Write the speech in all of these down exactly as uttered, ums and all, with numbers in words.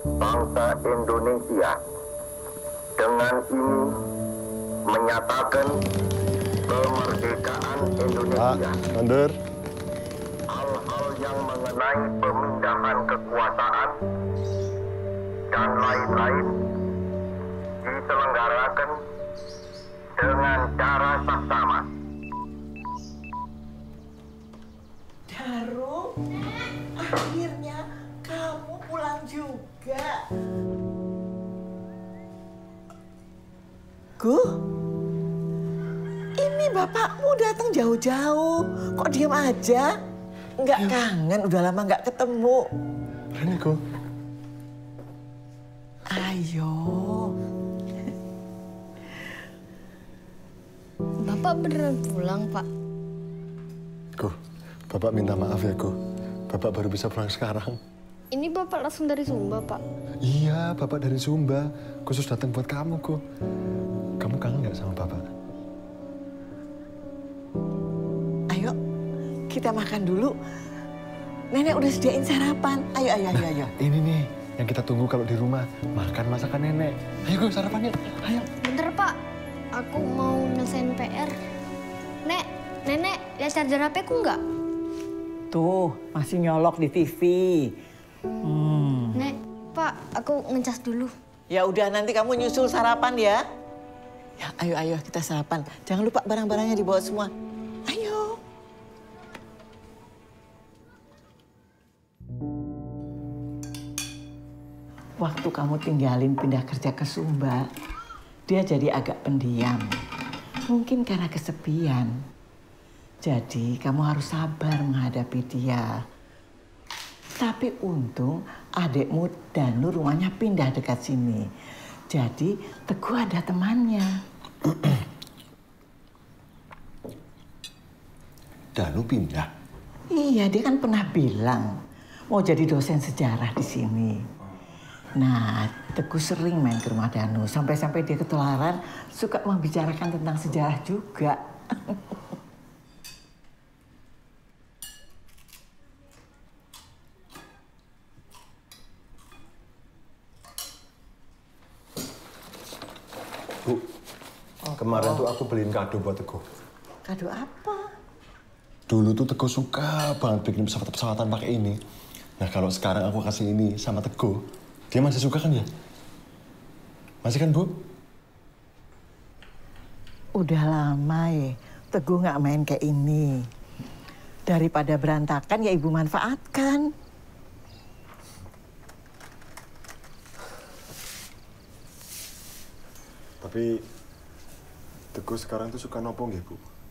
bangsa Indonesia dengan ini menyatakan kemerdekaan Indonesia. Pak, mundur. Hal-hal yang mengenai pemindahan kekuasaan dan lain-lain diselenggarakan dengan cara saksama. Daru, akhirnya kamu pulang juga. Gu, ini bapakmu datang jauh-jauh. Kok diam aja? Nggak ya. Kangen, udah lama nggak ketemu. Ini, Gu. Ayo. Bapak beneran pulang, Pak? Gu, Bapak minta maaf ya, Gu. Bapak baru bisa pulang sekarang. Ini Bapak langsung dari Sumba, Pak? Iya, Bapak dari Sumba. Khusus datang buat kamu, Gu. Kamu kangen nggak sama Bapak? Ayo, kita makan dulu. Nenek udah sediain sarapan. Ayo, ayo, ayo, ayo. Nah, ini nih, yang kita tunggu kalau di rumah. Makan masakan nenek. Ayo, Gu, sarapan yuk. Ayo. Bentar, Pak. Aku mau nyelesain P R. Nek, Nenek, lihat charger H P-ku nggak? Tuh, masih nyolok di T V. Hmm. Nek, Pak, aku ngecas dulu. Ya udah, nanti kamu nyusul sarapan ya. Ya, ayo, ayo kita sarapan. Jangan lupa barang-barangnya dibawa semua. Ayo. Waktu kamu tinggalin pindah kerja ke Sumba, dia jadi agak pendiam. Mungkin karena kesepian. Jadi kamu harus sabar menghadapi dia. Tapi untung adikmu Danu rumahnya pindah dekat sini. Jadi Teguh ada temannya. Danu pindah? Iya, dia kan pernah bilang mau jadi dosen sejarah di sini. Nah, Teguh sering main ke rumah Danu. Sampai-sampai dia ketularan suka membicarakan tentang sejarah juga. Bu, kemarin tuh aku beliin kado buat Teguh. Kado apa? Dulu tuh Teguh suka banget bikin pesawat-pesawatan pakai ini. Nah, kalau sekarang aku kasih ini sama Teguh, dia masih suka kan ya? Masih kan, Bu? Udah lama ya, Teguh nggak main kayak ini. Daripada berantakan ya ibu manfaatkan. Tapi Teguh sekarang tuh suka nopo nggih, Bu?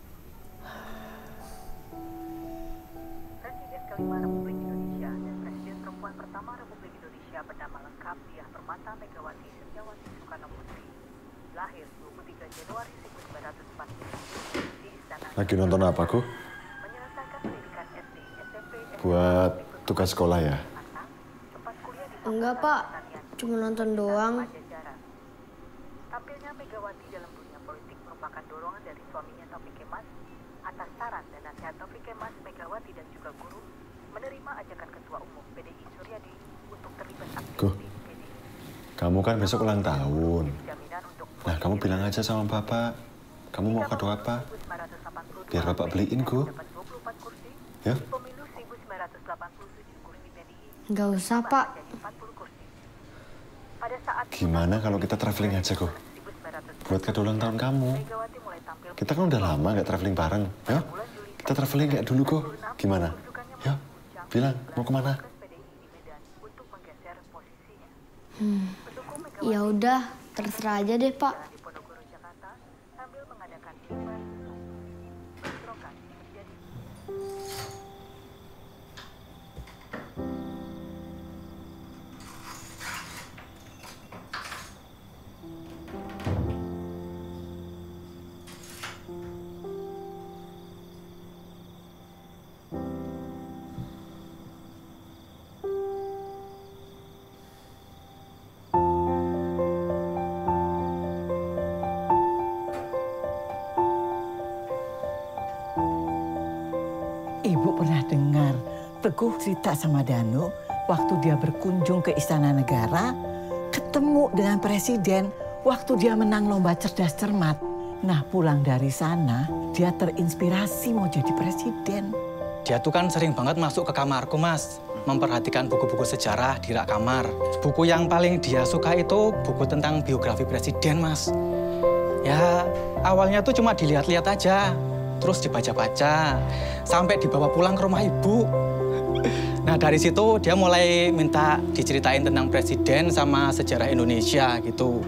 Presiden kelima Republik Indonesia dan Presiden perempuan pertama Republik Indonesia bernama lengkap Diah Permata Megawati Setiawati Soekarno Putri lahir dua puluh tiga Januari seribu sembilan ratus empat puluh di Istana. Lagi nonton apa, Gu? Menyelesaikan pendidikan S D, S M P, Buat tugas sekolah ya? Enggak, Pak. Cuma nonton doang. Tampilnya Megawati dalam dunia politik merupakan dorongan dari suaminya Taufik Kemas. Atas saran dan nasihat Taufik Kemas, Megawati dan juga guru menerima ajakan Ketua Umum P D I Suryadi untuk terlibat aktif di P D I. Kamu kan besok ulang tahun. Nah, kamu bilang aja sama Bapak, kamu mau kado apa? Biar Bapak beliin, Gu. Ya? Nggak usah, Pak. Gimana kalau kita traveling aja, Gu? Buat kado ulang tahun kamu. Kita kan udah lama nggak traveling bareng, ya? Kita traveling kayak dulu, Gu. Gimana? Ya, bilang mau kemana? Hmm. Ya udah, terserah aja deh, Pak. Ibu pernah dengar Teguh cerita sama Danu, waktu dia berkunjung ke Istana Negara, ketemu dengan presiden waktu dia menang lomba cerdas cermat. Nah, pulang dari sana, dia terinspirasi mau jadi presiden. Dia tuh kan sering banget masuk ke kamarku, Mas. Memperhatikan buku-buku sejarah di rak kamar. Buku yang paling dia suka itu buku tentang biografi presiden, Mas. Ya, awalnya tuh cuma dilihat-lihat aja. Terus dibaca-baca. Sampai dibawa pulang ke rumah ibu. Nah, dari situ dia mulai minta diceritain tentang presiden sama sejarah Indonesia gitu.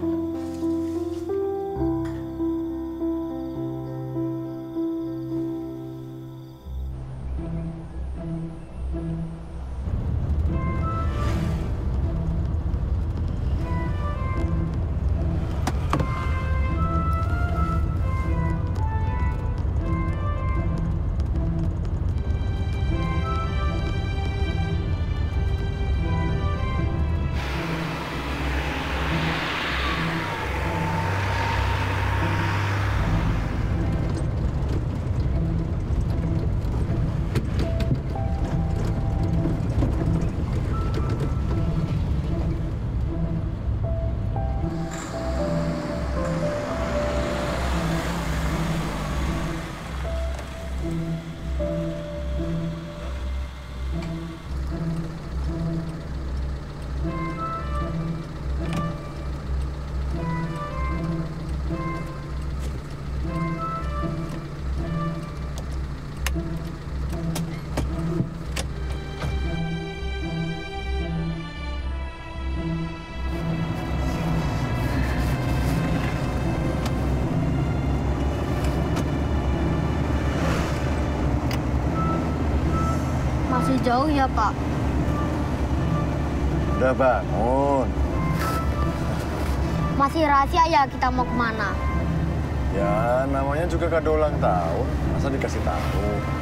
Masih jauh ya, Pak? Udah bangun. Masih rahasia ya kita mau kemana? Ya, namanya juga kado ulang tahun. Masa dikasih tahu?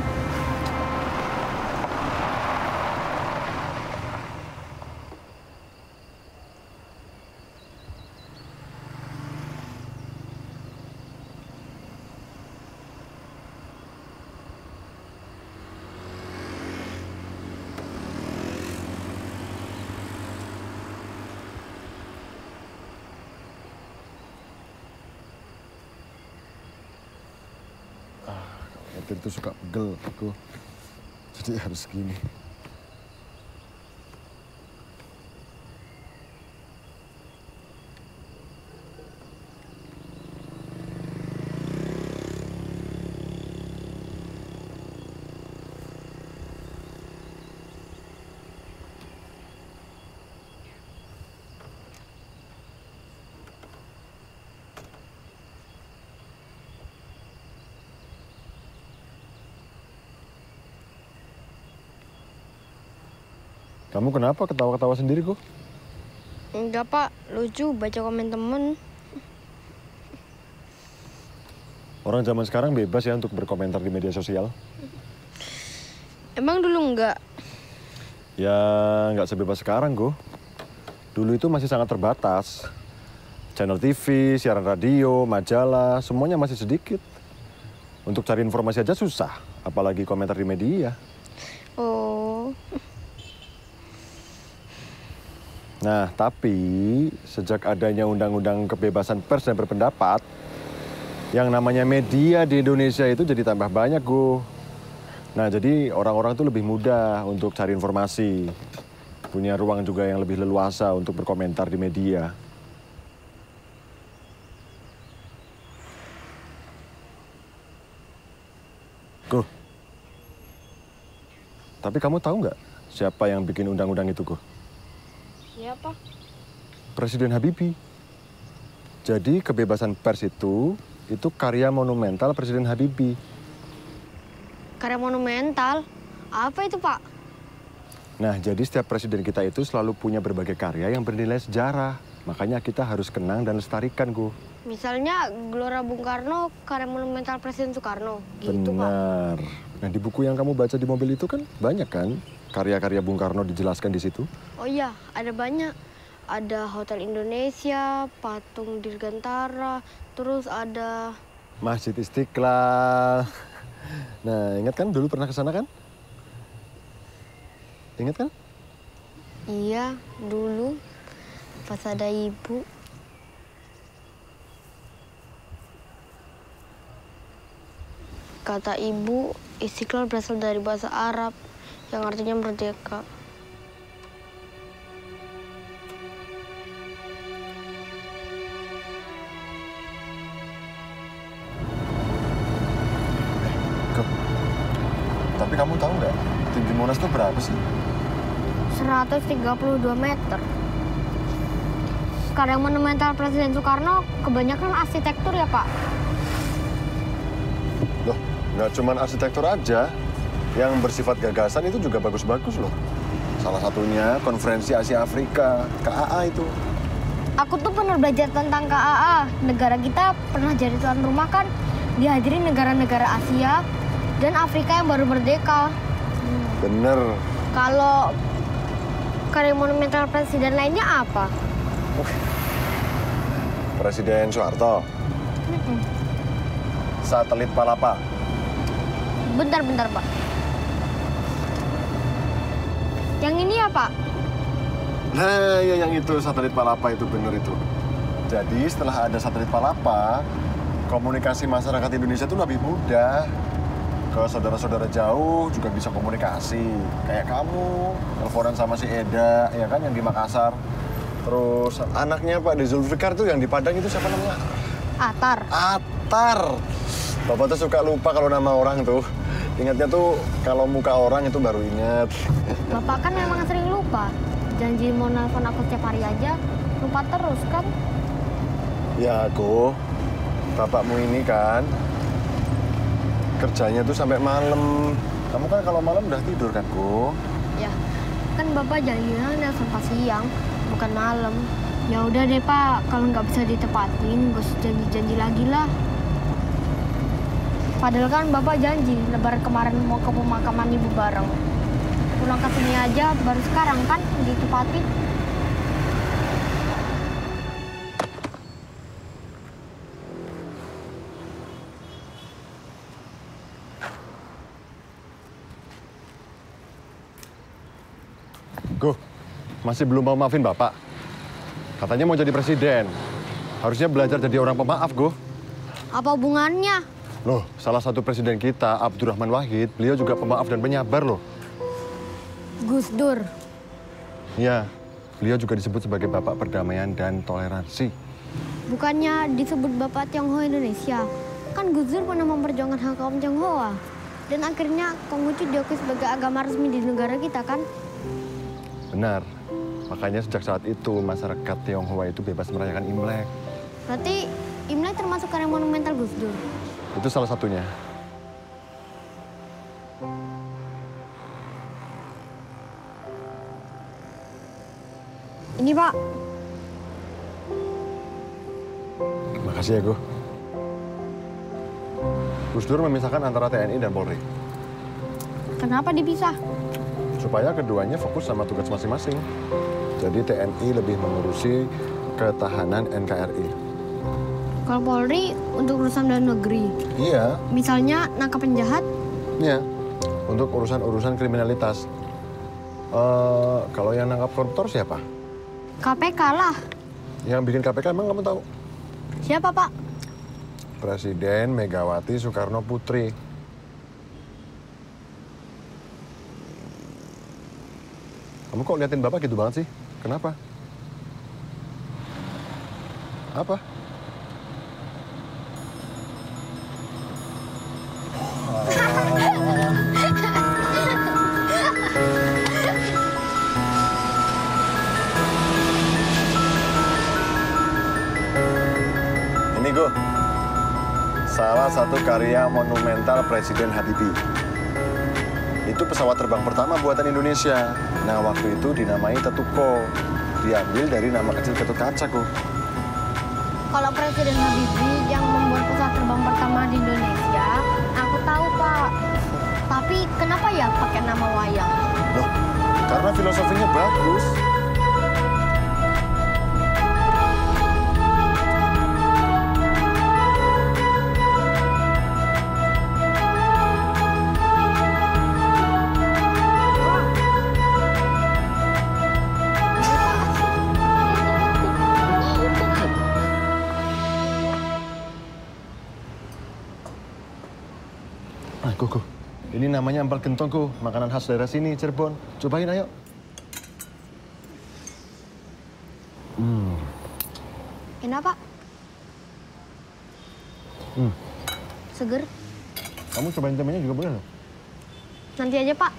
Nyetir itu suka pegel aku, jadi harus gini. Kamu kenapa ketawa-ketawa sendiri kok? Enggak, Pak. Lucu baca komen temen. Orang zaman sekarang bebas ya untuk berkomentar di media sosial. Emang dulu enggak? Ya, nggak sebebas sekarang, kok. Dulu itu masih sangat terbatas. Channel T V, siaran radio, majalah, semuanya masih sedikit. Untuk cari informasi aja susah, apalagi komentar di media. Oh. Nah, tapi sejak adanya undang-undang kebebasan pers dan berpendapat, yang namanya media di Indonesia itu jadi tambah banyak, Go. Nah, jadi orang-orang tuh lebih mudah untuk cari informasi. Punya ruang juga yang lebih leluasa untuk berkomentar di media. Go. Tapi kamu tahu nggak siapa yang bikin undang-undang itu, Go? Siapa? Presiden Habibie. Jadi kebebasan pers itu, itu karya monumental Presiden Habibie. Karya monumental? Apa itu, Pak? Nah, jadi setiap presiden kita itu selalu punya berbagai karya yang bernilai sejarah. Makanya kita harus kenang dan lestarikan, Go. Misalnya Gelora Bung Karno, karya monumental Presiden Soekarno. Gitu, Pak. Benar. Nah, di buku yang kamu baca di mobil itu kan banyak kan karya-karya Bung Karno dijelaskan di situ. Oh iya, ada banyak. Ada Hotel Indonesia, Patung Dirgantara, terus ada... Masjid Istiqlal. Nah, ingat kan dulu pernah ke sana kan? Ingat kan? Iya, dulu pas ada ibu. Kata ibu, Istiqlal berasal dari bahasa Arab yang artinya merdeka. Tapi kamu tahu nggak, tinggi Monas itu berapa sih? seratus tiga puluh dua meter. Karya monumental Presiden Soekarno kebanyakan arsitektur ya, Pak? Loh, nggak cuma arsitektur aja. Yang bersifat gagasan itu juga bagus-bagus loh. Salah satunya Konferensi Asia Afrika, K A A itu. Aku tuh pernah belajar tentang K A A. Negara kita pernah jadi tuan rumah kan, dihadiri negara-negara Asia dan Afrika yang baru merdeka. Bener. Kalau karya monumental presiden lainnya apa? Presiden Soeharto. Mm-mm. Satelit Palapa. Bentar-bentar, Pak. Yang ini ya, Pak? Nah, ya yang itu, satelit Palapa itu bener itu. Jadi setelah ada satelit Palapa, komunikasi masyarakat Indonesia itu lebih mudah. Ke saudara-saudara jauh juga bisa komunikasi. Kayak kamu, teleponan sama si Eda, ya kan, yang di Makassar. Terus anaknya Pak De Zulfikar tuh yang di Padang itu siapa namanya? Atar. Atar. Bapak tuh suka lupa kalau nama orang tuh. Ingatnya tuh kalau muka orang itu baru ingat. Bapak kan memang sering lupa. Janji mau nelfon aku setiap hari aja, lupa terus kan? Ya aku, bapakmu ini kan kerjanya tuh sampai malam. Kamu kan kalau malam udah tidur kan, Go? Ya, kan Bapak janjinya nelfon pas siang, bukan malam. Ya udah deh, Pak, kalau nggak bisa ditepatin, gak usah janji-janji lagi lah. Padahal kan Bapak janji lebaran kemarin mau ke pemakaman ibu bareng. Pulang ke sini aja baru sekarang kan ditepatin. Go, masih belum mau maafin Bapak? Katanya mau jadi presiden. Harusnya belajar jadi orang pemaaf, Go. Apa hubungannya? Loh, salah satu presiden kita, Abdurrahman Wahid, beliau juga pemaaf dan penyabar loh. Gus Dur. Ya, beliau juga disebut sebagai Bapak Perdamaian dan Toleransi. Bukannya disebut Bapak Tionghoa Indonesia. Kan Gus Dur pernah memperjuangkan hak kaum Tionghoa. Dan akhirnya Konghucu diakui sebagai agama resmi di negara kita kan? Benar. Makanya sejak saat itu masyarakat Tionghoa itu bebas merayakan Imlek. Berarti Imlek termasuk karya monumental Gus Dur? Itu salah satunya. Ini, Pak. Makasih ya, Go. Gus Dur memisahkan antara T N I dan Polri. Kenapa dipisah? Supaya keduanya fokus sama tugas masing-masing. Jadi T N I lebih mengurusi ketahanan N K R I. Kalau Polri untuk urusan dalam negeri. Iya. Misalnya nangkap penjahat. Iya. Untuk urusan-urusan kriminalitas. Uh, kalau yang nangkap koruptor siapa? K P K lah. Yang bikin K P K emang kamu tahu? Siapa, Pak? Presiden Megawati Soekarno Putri. Kamu kok liatin Bapak gitu banget sih? Kenapa? Apa? Ini, Go. Salah satu karya monumental Presiden Habibie. Itu pesawat terbang pertama buatan Indonesia. Nah, waktu itu dinamai Tetuko. Diambil dari nama kecil Ketut Kaca, Go. Kalau Presiden Habibie yang membuat pesawat terbang pertama di Indonesia, aku tahu, Pak. Tapi kenapa ya pakai nama wayang? Loh, karena filosofinya bagus. Nah, go, go. Ini namanya empal gentong, go. Makanan khas daerah sini, Cirebon. Cobain, ayo. Hmm. Enak, Pak. Hmm. Seger. Kamu cobain temenya juga boleh loh. Nanti aja, Pak.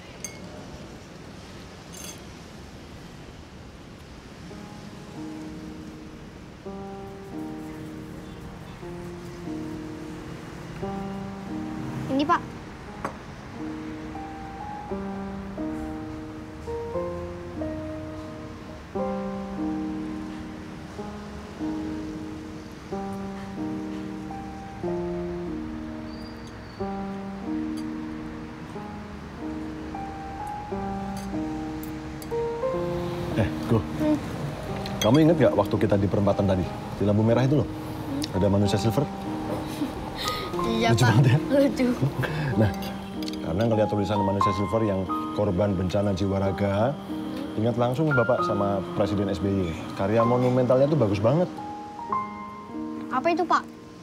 Ini, Pak. Eh, go. Hmm. Kamu inget gak waktu kita di perempatan tadi? Di lampu merah itu loh. Ada manusia silver. Iya, Lucu Pak. banget ya? Lucu. Nah, karena ngeliat tulisan manusia silver yang korban bencana jiwa raga, ingat langsung Bapak sama Presiden S B Y. Karya monumentalnya tuh bagus banget. Apa itu, Pak?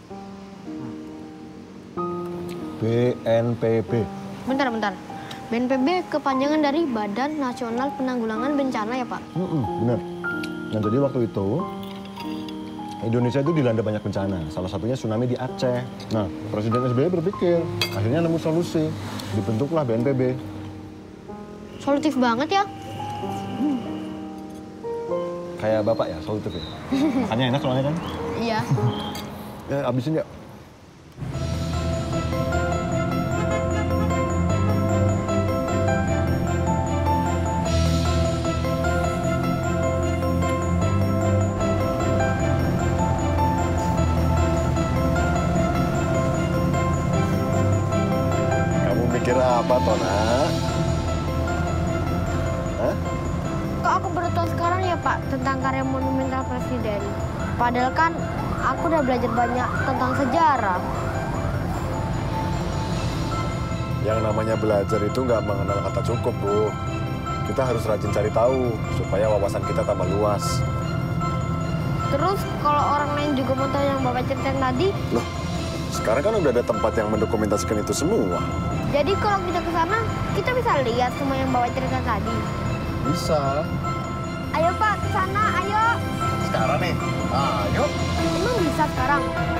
B N P B. Bentar, bentar. B N P B kepanjangan dari Badan Nasional Penanggulangan Bencana ya, Pak? Mm-mm, bener. Nah, jadi waktu itu Indonesia itu dilanda banyak bencana. Salah satunya tsunami di Aceh. Nah, Presiden S B Y berpikir, akhirnya nemu solusi. Dibentuklah B N P B. Solutif banget ya. Kayak Bapak ya, solutif ya. Makanya enak soalnya kan. Iya. Ya, abisin ya. Kamu mikir apa, Tona? Hah? Kok aku baru tahu sekarang ya, Pak, tentang karya monumental Presiden? Padahal kan aku udah belajar banyak tentang sejarah. Yang namanya belajar itu nggak mengenal kata cukup, Bu. Kita harus rajin cari tahu supaya wawasan kita tambah luas. Terus kalau orang lain juga mau tahu yang Bapak ceritain tadi, Loh, sekarang kan udah ada tempat yang mendokumentasikan itu semua. jadi kalau kita ke sana, kita bisa lihat semua yang Bapak cerita tadi. Bisa. Ayo, Pak, ke sana, ayo. Sekarang nih. Ayo. Emang bisa sekarang?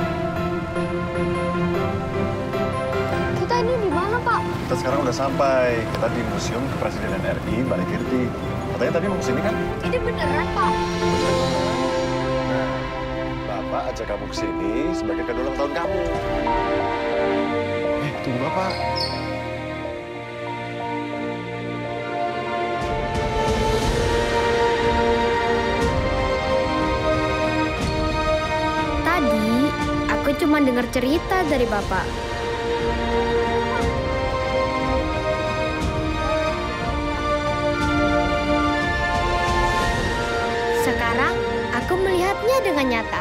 Kita ini di mana, Pak? Kita sekarang udah sampai. Kita di Museum Kepresidenan R I Balikirti. Katanya tadi mau kesini kan? Ini beneran, Pak. Nah, Bapak ajak kamu kesini sebagai kado ulang tahun kamu. Eh, tunggu Bapak. Tadi aku cuma dengar cerita dari Bapak. Sekarang aku melihatnya dengan nyata.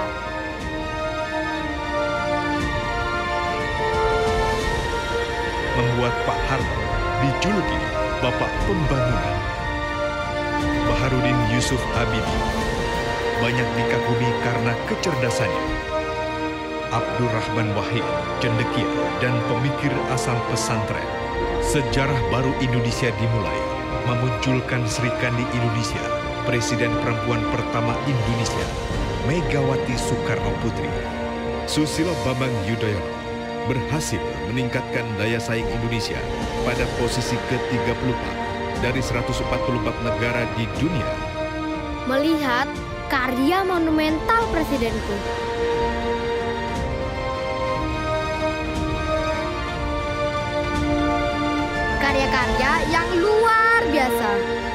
Membuat Pak Harto dijuluki Bapak Pembangunan. Baharudin Yusuf Habibie banyak dikagumi karena kecerdasannya. Abdurrahman Wahid, cendekia dan pemikir asal pesantren. Sejarah baru Indonesia dimulai, memunculkan Sri Kandi Indonesia, Presiden perempuan pertama Indonesia, Megawati Soekarno Putri. Susilo Bambang Yudhoyono berhasil meningkatkan daya saing Indonesia pada posisi ke tiga puluh empat dari seratus empat puluh empat negara di dunia. Melihat karya monumental presidenku. Karya-karya yang luar biasa.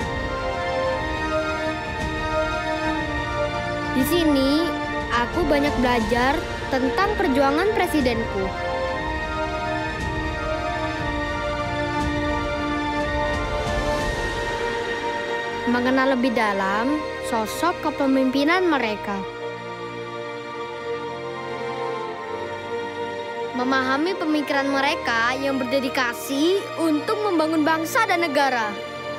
Di sini, aku banyak belajar tentang perjuangan presidenku. Mengenal lebih dalam sosok kepemimpinan mereka. Memahami pemikiran mereka yang berdedikasi untuk membangun bangsa dan negara.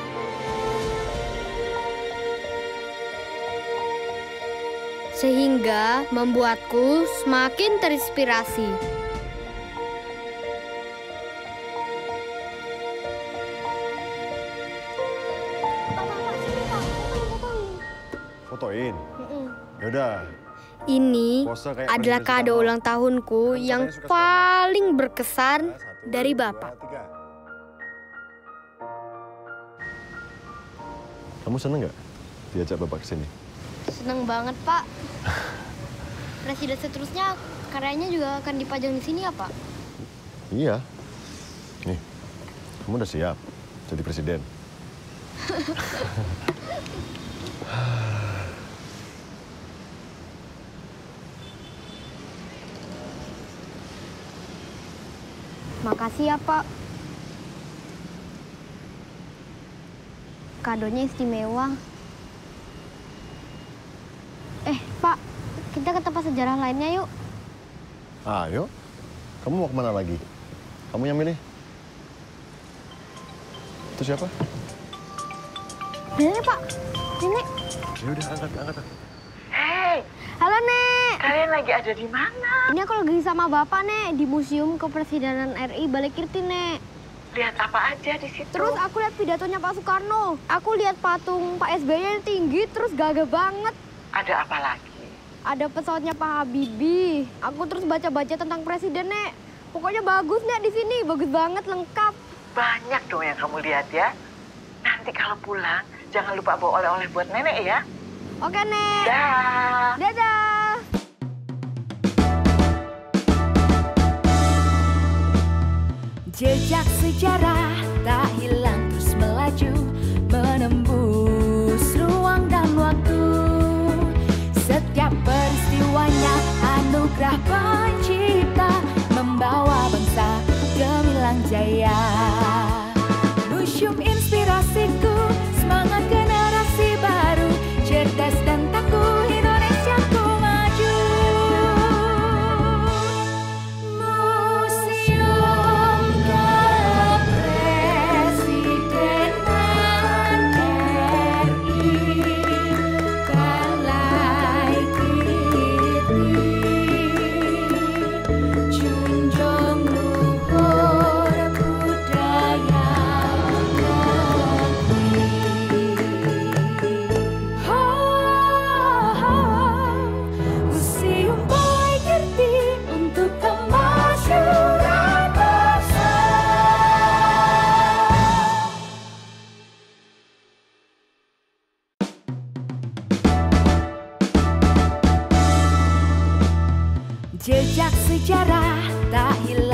Sehingga membuatku semakin terinspirasi. fotoin. Mm-mm. Yaudah. Ini Pose kayak adalah Presiden kado Soekarno. ulang tahunku Kan yang katanya suka paling berkesan Satu, dari dua, Bapak. tiga. Kamu seneng nggak diajak Bapak ke sini? Seneng banget, Pak. Presiden seterusnya karyanya juga akan dipajang di sini ya, Pak? Iya. Nih, kamu udah siap jadi presiden. Makasih ya, Pak. Kadonya istimewa. Eh, Pak, kita ke tempat sejarah lainnya yuk. Ayo, kamu mau kemana lagi? Kamu yang milih. Itu siapa? Nenek, Pak. Nenek. Ya udah, angkat, angkat. Hei, Halo, Nek. kalian lagi ada di mana? Ini aku lagi sama Bapak, Nek, di Museum Kepresidenan R I Balikirti, Nek. Lihat apa aja di situ? Terus aku lihat pidatonya Pak Soekarno. Aku lihat patung Pak S B Y yang tinggi, terus gagah banget. Ada apa lagi? Ada pesawatnya Pak Habibie. Aku terus baca-baca tentang presiden, Nek. Pokoknya bagus, Nek, di sini. Bagus banget, lengkap. Banyak dong yang kamu lihat ya. Nanti kalau pulang, jangan lupa bawa oleh-oleh buat nenek ya. Oke, Nek. Dah. Dadah. Jejak sejarah tak hilang terus melaju, menembus ruang dan waktu. Setiap peristiwanya anugerah pencipta, membawa bangsa gemilang jaya. Museum inspirasiku, semangat generasi baru, cerdas dan tangguh Indonesiaku maju. Museum Kepresidenan R I Balikirti, junjung luhur budaya negeri. Oh, Museum Balikirti untuk kemajuan bangsa. Jejak sejarah tak hilang